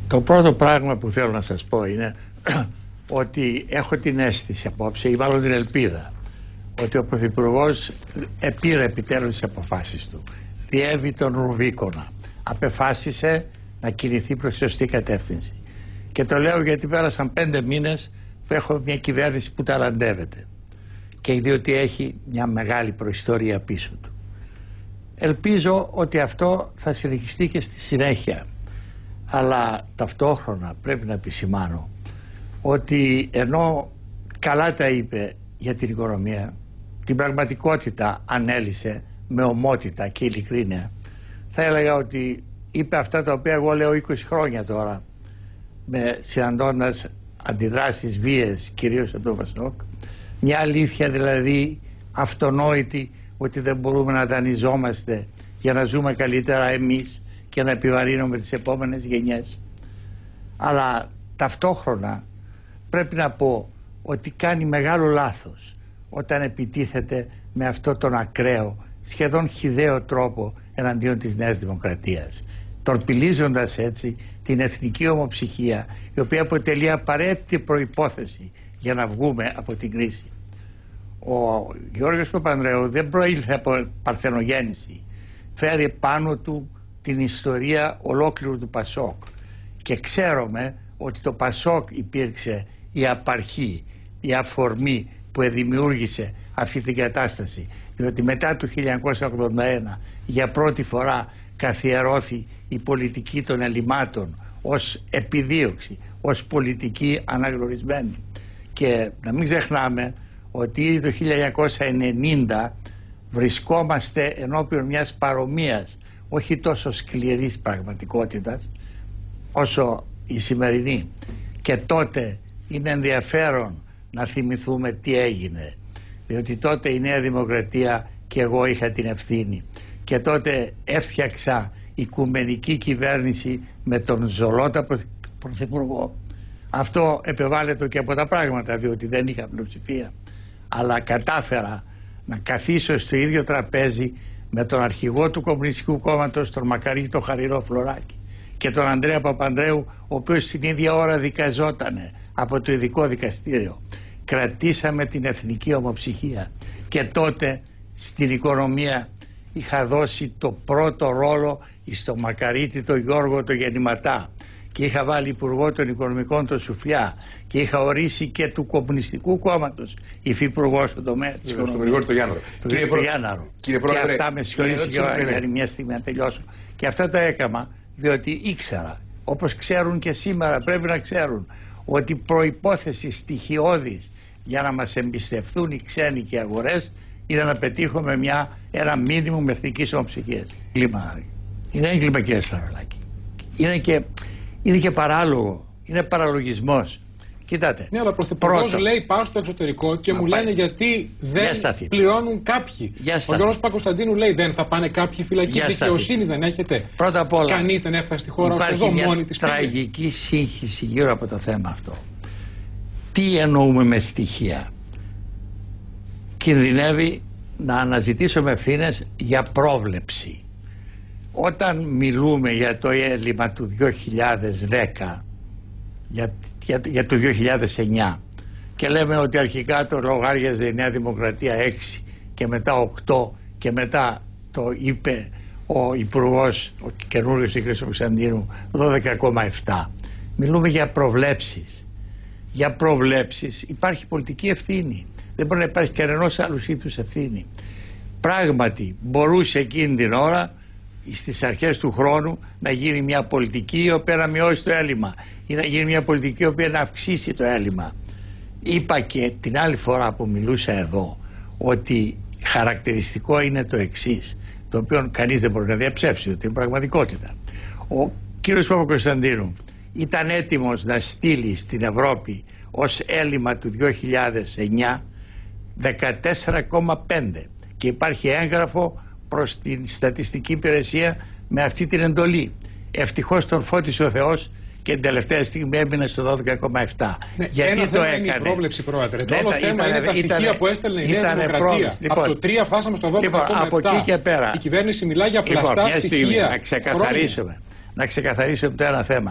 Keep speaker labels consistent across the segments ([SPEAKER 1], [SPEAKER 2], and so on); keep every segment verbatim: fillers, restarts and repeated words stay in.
[SPEAKER 1] Το πρώτο πράγμα που θέλω να σας πω είναι ότι έχω την αίσθηση απόψε, ή μάλλον την ελπίδα, ότι ο Πρωθυπουργός επήρε επιτέλους τις αποφάσεις του. Διέβη τον Ρουβίκονα. Απεφάσισε να κινηθεί προς τη σωστή κατεύθυνση. Και το λέω γιατί πέρασαν πέντε μήνες που έχω μια κυβέρνηση που ταλαντεύεται. Και διότι έχει μια μεγάλη προϊστορία πίσω του. Ελπίζω ότι αυτό θα συνεχιστεί και στη συνέχεια. Αλλά ταυτόχρονα πρέπει να επισημάνω ότι ενώ καλά τα είπε για την οικονομία, την πραγματικότητα ανέλησε με ομότητα και ειλικρίνεια. Θα έλεγα ότι είπε αυτά τα οποία εγώ λέω είκοσι χρόνια τώρα, με συναντώντας αντιδράσεις βίες κυρίως από το Πασόκ, μια αλήθεια δηλαδή αυτονόητη, ότι δεν μπορούμε να δανειζόμαστε για να ζούμε καλύτερα εμείς και να επιβαρύνουμε τις επόμενες γενιές. Αλλά ταυτόχρονα πρέπει να πω ότι κάνει μεγάλο λάθος όταν επιτίθεται με αυτό τον ακραίο, σχεδόν χυδαίο τρόπο εναντίον της Νέας Δημοκρατίας, τορπιλίζοντας έτσι την εθνική ομοψυχία, η οποία αποτελεί απαραίτητη προϋπόθεση για να βγούμε από την κρίση. Ο Γιώργος Παπανδρέου δεν προήλθε από παρθενογέννηση. Φέρει πάνω του την ιστορία ολόκληρου του Πασόκ. Και ξέρουμε ότι το Πασόκ υπήρξε η απαρχή, η αφορμή που δημιούργησε αυτή την κατάσταση. Διότι μετά το χίλια εννιακόσια ογδόντα ένα για πρώτη φορά καθιερώθη η πολιτική των ελλημάτων ως επιδίωξη, ως πολιτική αναγνωρισμένη. Και να μην ξεχνάμε ότι ήδη το χίλια εννιακόσια ενενήντα βρισκόμαστε ενώπιον μιας παρομοίας, όχι τόσο σκληρής πραγματικότητας όσο η σημερινή. Και τότε είναι ενδιαφέρον να θυμηθούμε τι έγινε, διότι τότε η Νέα Δημοκρατία και εγώ είχα την ευθύνη και τότε έφτιαξα οικουμενική κυβέρνηση με τον Ζολώτα Πρωθυπουργό. Αυτό επεβάλλεται και από τα πράγματα, διότι δεν είχα πλειοψηφία, αλλά κατάφερα να καθίσω στο ίδιο τραπέζι με τον αρχηγό του Κομμουνιστικού Κόμματος, τον Μακαρίτη τον Χαριλό Φλωράκη, και τον Ανδρέα Παπανδρέου, ο οποίος την ίδια ώρα δικαζότανε από το ειδικό δικαστήριο. Κρατήσαμε την εθνική ομοψυχία και τότε στην οικονομία είχα δώσει το πρώτο ρόλο στο Μακαρίτη τον Γιώργο τον Γεννηματά και είχα βάλει υπουργό των οικονομικών τον Σουφλιά και είχα ορίσει και του Κομμουνιστικού Κόμματος υφυπουργό στον τομέα της οικονομίας. Τον Γρηγόρη τον Γιάνναρο. Τον Γρηγόρη Γιάνναρο. Και αυτά με συγχωρείτε για μια στιγμή να τελειώσω. Και αυτά τα έκανα διότι ήξερα, όπως ξέρουν και σήμερα πρέπει να ξέρουν, ότι προϋπόθεση στοιχειώδης για να μας εμπιστευτούν οι ξένοι και οι αγορές είναι να πετύχουμε μια, ένα μήνυμο με εθνικής ομοψυχίας. Είναι έγκλημα και Σταυρολάκη. Είναι και, είναι και παράλογο. Είναι παραλογισμός. Κοιτάτε.
[SPEAKER 2] Ναι, αλλά ο Πρωθυπουργός λέει πάω στο εξωτερικό και Μα μου πάει. λένε γιατί δεν πληρώνουν κάποιοι. Ο Γιώργος Παπακοσταντίνου λέει δεν θα πάνε κάποιοι φυλακοί. Δικαιοσύνη δεν έχετε.
[SPEAKER 1] Πρώτα απ' όλα,
[SPEAKER 2] κανείς δεν έφτασε στη χώρα ως εδώ μόνη της.
[SPEAKER 1] Υπάρχει μια τραγική σύγχυση γύρω από το θέμα αυτό. Τι εννοούμε με στοιχεία? Κινδυνεύει να αναζητήσουμε ευθύνες για πρόβλεψη. Όταν μιλούμε για το έλλειμμα του δύο χιλιάδες δέκα, για, για, για το δύο χιλιάδες εννιά, και λέμε ότι αρχικά το λογάριαζε η Νέα Δημοκρατία έξι και μετά οκτώ και μετά το είπε ο Υπουργός, ο καινούριος Χρήστος Κωνσταντίνου, δώδεκα κόμμα επτά. Μιλούμε για προβλέψεις. Για προβλέψεις υπάρχει πολιτική ευθύνη. Δεν μπορεί να υπάρχει κανένας άλλους είδους ευθύνη. Πράγματι μπορούσε εκείνη την ώρα, στις αρχές του χρόνου, να γίνει μια πολιτική η οποία να μειώσει το έλλειμμα ή να γίνει μια πολιτική η οποία να αυξήσει το έλλειμμα. Είπα και την άλλη φορά που μιλούσα εδώ ότι χαρακτηριστικό είναι το εξής, το οποίο κανείς δεν μπορεί να διαψεύσει, ότι είναι πραγματικότητα. Ο κύριος Παπακοσταντίνου ήταν έτοιμος να στείλει στην Ευρώπη ως έλλειμμα του δύο χιλιάδες εννιά δεκατέσσερα κόμμα πέντε και υπάρχει έγγραφο προς την Στατιστική Υπηρεσία με αυτή την εντολή. Ευτυχώς τον φώτισε ο Θεός και την τελευταία στιγμή έμεινε στο δώδεκα κόμμα επτά.
[SPEAKER 2] Ναι,
[SPEAKER 1] γιατί
[SPEAKER 2] ένα
[SPEAKER 1] το
[SPEAKER 2] θέμα
[SPEAKER 1] έκανε?
[SPEAKER 2] Είναι η πρόβλεψη, πρόεδρε. Το
[SPEAKER 1] Δεν
[SPEAKER 2] όλο
[SPEAKER 1] τα,
[SPEAKER 2] θέμα
[SPEAKER 1] ήταν,
[SPEAKER 2] είναι τα
[SPEAKER 1] ήταν,
[SPEAKER 2] στοιχεία που έστελνε η Νέα Δημοκρατία. Λοιπόν, από το τρία φτάσαμε στο δώδεκα κόμμα επτά.
[SPEAKER 1] Λοιπόν, από εκεί και πέρα.
[SPEAKER 2] Η κυβέρνηση μιλά για πλαστά
[SPEAKER 1] λοιπόν,
[SPEAKER 2] στοιχεία.
[SPEAKER 1] Στιγμή, να ξεκαθαρίσουμε, να ξεκαθαρίσουμε το ένα θέμα.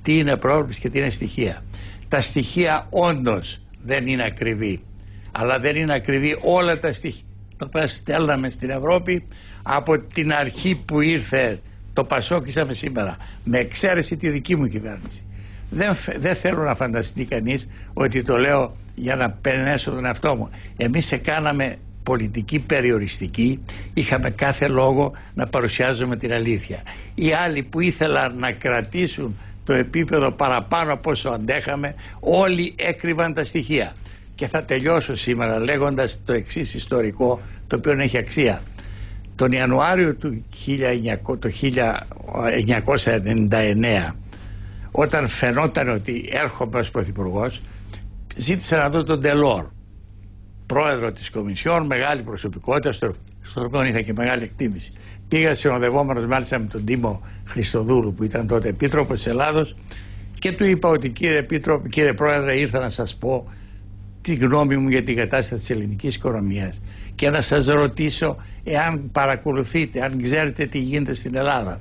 [SPEAKER 1] τι είναι πρόβλεψη και τι είναι στοιχεία. Τα στοιχεία όντως δεν είναι ακριβή, αλλά δεν είναι ακριβή όλα τα στοιχεία τα οποία στέλναμε στην Ευρώπη από την αρχή που ήρθε το Πασόκ είσαμε σήμερα, με εξαίρεση τη δική μου κυβέρνηση. Δεν, δεν θέλω να φανταστεί κανείς ότι το λέω για να πενέσω τον εαυτό μου. Εμείς έκαναμε πολιτική περιοριστική, είχαμε κάθε λόγο να παρουσιάζουμε την αλήθεια. Οι άλλοι που ήθελαν να κρατήσουν το επίπεδο παραπάνω από όσο αντέχαμε, όλοι έκρυβαν τα στοιχεία. Και θα τελειώσω σήμερα λέγοντας το εξής ιστορικό, το οποίο έχει αξία. Τον Ιανουάριο του χίλια εννιακόσια ενενήντα εννέα, όταν φαινόταν ότι έρχομαι ως πρωθυπουργός, ζήτησα να δω τον Ντελόρ, πρόεδρο της Κομισιόν, μεγάλη προσωπικότητα, στο, στο οποίο είχα και μεγάλη εκτίμηση. Πήγα συνοδευόμενος μάλιστα με τον Τίμο Χριστοδούλου, που ήταν τότε επίτροπος της Ελλάδος, και του είπα ότι κύριε, Επίτροπο, κύριε Πρόεδρε, ήρθα να σας πω τη γνώμη μου για την κατάσταση της ελληνικής οικονομίας και να σας ρωτήσω εάν παρακολουθείτε, αν ξέρετε τι γίνεται στην Ελλάδα.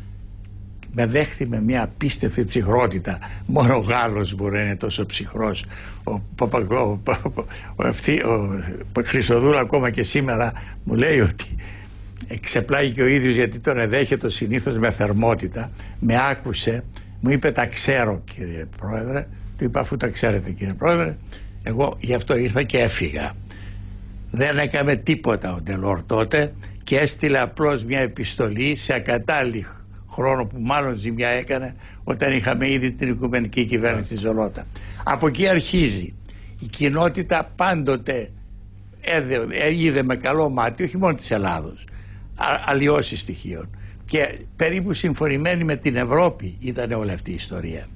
[SPEAKER 1] Με δέχθη με μια απίστευτη ψυχρότητα. Μόνο ο Γάλλος μπορεί να είναι τόσο ψυχρός. Ο, ο, ο, ο, ο, ο Χριστοδούλου ακόμα και σήμερα μου λέει ότι εξεπλάγει και ο ίδιος, γιατί τον εδέχεται συνήθως με θερμότητα. Με άκουσε, μου είπε τα ξέρω κύριε Πρόεδρε. Του είπα αφού τα ξέρετε κύριε Πρόεδρε, εγώ γι' αυτό ήρθα και έφυγα. Δεν έκαμε τίποτα ο Ντελόρ τότε και έστειλε απλώς μια επιστολή σε ακατάλληλη χρόνο που μάλλον ζημιά έκανε όταν είχαμε ήδη την οικουμενική κυβέρνηση της Ζολότα. Από εκεί αρχίζει. Η κοινότητα πάντοτε έδε, είδε με καλό μάτι όχι μόνο της Ελλάδος, αλλοιώσεις στοιχείων, και περίπου συμφωνημένοι με την Ευρώπη ήταν όλη αυτή η ιστορία.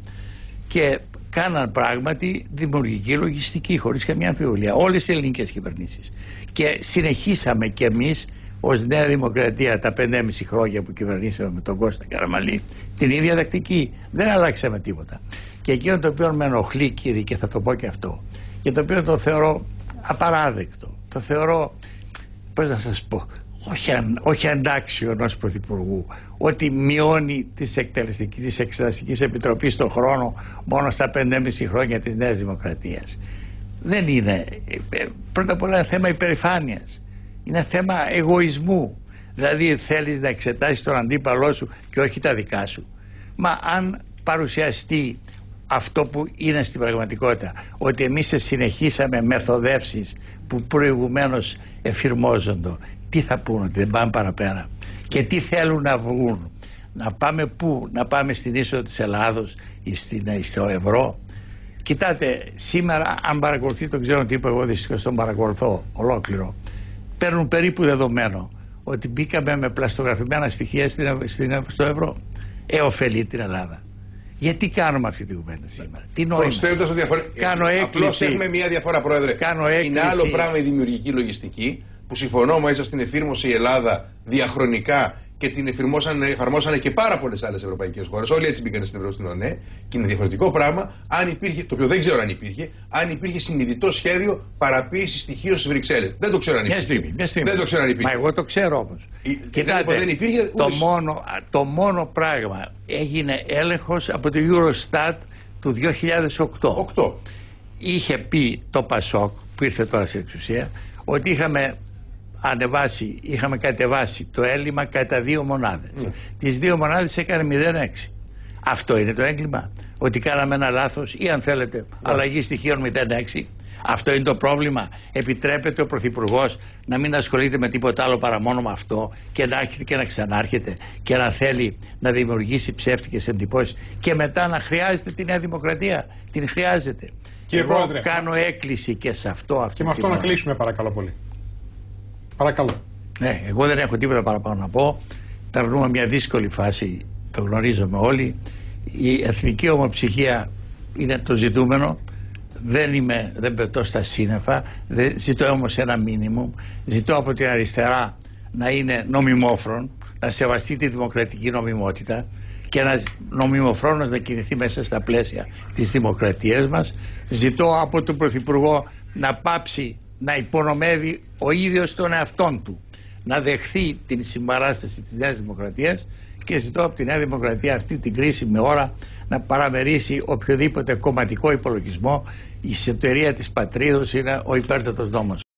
[SPEAKER 1] Και κάναν πράγματι δημιουργική λογιστική χωρίς καμία αμφιβολία όλες οι ελληνικές κυβερνήσεις. Και συνεχίσαμε κι εμείς ως Νέα Δημοκρατία τα πεντέμισι χρόνια που κυβερνήσαμε με τον Κώστα Καραμανλή την ίδια τακτική. Δεν αλλάξαμε τίποτα. Και εκείνο το οποίο με ενοχλεί, κύριε, και θα το πω και αυτό, και το οποίο το θεωρώ απαράδεκτο, το θεωρώ, πώς να σας πω, όχι, αν, όχι αντάξιο ενός πρωθυπουργού, ότι μειώνει της εκτελεστικής, της εξεταστικής επιτροπής τον χρόνο μόνο στα πεντέμισι χρόνια της Νέας Δημοκρατίας. Δεν είναι, πρώτα απ' όλα είναι θέμα υπερηφάνειας, είναι θέμα εγωισμού. Δηλαδή θέλεις να εξετάσεις τον αντίπαλό σου και όχι τα δικά σου. Μα αν παρουσιαστεί αυτό που είναι στην πραγματικότητα, ότι εμείς συνεχίσαμε μεθοδεύσεις που προηγουμένως εφηρμόζονται, τι θα πούνε, ότι δεν πάμε παραπέρα? Και τι θέλουν να βγουν? Να πάμε πού? Να πάμε στην είσοδο της Ελλάδος ή στο ευρώ? Κοιτάτε, σήμερα αν παρακολουθεί, το ξέρω τι είπα εγώ, δυστυχώς τον παρακολουθώ ολόκληρο, παίρνουν περίπου δεδομένο ότι μπήκαμε με πλαστογραφημένα στοιχεία στο ευρώ. Ε, ωφελεί την Ελλάδα. Γιατί κάνουμε αυτή τη κουβέντα σήμερα? Τι νόημα?
[SPEAKER 3] Προσθέτοντας ότι απλώς έχουμε μια διαφορά, Πρόεδρε. Είναι άλλο πράγμα η δημιουργική λογιστική, που συμφωνώ μέσα στην εφήρμοσε η Ελλάδα διαχρονικά και την εφαρμόσανε, εφαρμόσανε και πάρα πολλές άλλες ευρωπαϊκές χώρες. Όλοι έτσι μπήκαν στην Ευρώ, στην ΟΝΕ. Και είναι διαφορετικό πράγμα αν υπήρχε, το οποίο δεν ξέρω αν υπήρχε, αν υπήρχε συνειδητό σχέδιο παραποίηση στοιχείων στις Βρυξέλλες. Δεν το ξέρω αν υπήρχε.
[SPEAKER 1] Μια στιγμή, μια στιγμή.
[SPEAKER 3] Δεν το ξέρω αν υπήρχε.
[SPEAKER 1] Μα εγώ το ξέρω όμως.
[SPEAKER 3] Κοιτάτε, δεν υπήρχε,
[SPEAKER 1] το, μόνο, το μόνο πράγμα, έγινε έλεγχος από το Eurostat του δύο χιλιάδες οκτώ.
[SPEAKER 3] οκτώ.
[SPEAKER 1] Είχε πει το Πασόκ, που ήρθε τώρα στην εξουσία, ότι είχαμε ανεβάσει, είχαμε κατεβάσει το έλλειμμα κατά δύο μονάδες. Mm. Τις δύο μονάδες έκανε μηδέν κόμμα έξι. Αυτό είναι το έγκλημα? Ότι κάναμε ένα λάθος ή, αν θέλετε, yeah. αλλαγή στοιχείων μηδέν κόμμα έξι? Αυτό είναι το πρόβλημα? Επιτρέπεται ο Πρωθυπουργός να μην ασχολείται με τίποτα άλλο παρά μόνο με αυτό και να έρχεται και να ξανάρχεται και να θέλει να δημιουργήσει ψεύτικες εντυπώσεις και μετά να χρειάζεται τη Νέα Δημοκρατία? Την χρειάζεται.
[SPEAKER 2] Κύριε
[SPEAKER 1] Εγώ
[SPEAKER 2] Πρόεδρε,
[SPEAKER 1] κάνω έκκληση και σε αυτό. Αυτή
[SPEAKER 2] και με αυτό να κλείσουμε, παρακαλώ πολύ. Παρακαλώ.
[SPEAKER 1] Ναι, εγώ δεν έχω τίποτα παραπάνω να πω. Περνούμε μια δύσκολη φάση, το γνωρίζουμε όλοι. Η εθνική ομοψυχία είναι το ζητούμενο. Δεν, είμαι, δεν πετώ στα σύννεφα. Δεν, ζητώ όμως ένα μίνιμουμ. Ζητώ από την αριστερά να είναι νομιμόφρον, να σεβαστεί τη δημοκρατική νομιμότητα και να νομιμοφρόνος να κινηθεί μέσα στα πλαίσια της δημοκρατίας μας. Ζητώ από τον Πρωθυπουργό να πάψει να υπονομεύει ο ίδιος τον εαυτόν του, να δεχθεί την συμπαράσταση της Νέας Δημοκρατίας και ζητώ από τη Νέα Δημοκρατία αυτή την κρίσιμη ώρα να παραμερίσει οποιοδήποτε κομματικό υπολογισμό. Η σωτηρία της πατρίδος είναι ο υπέρτατος νόμος.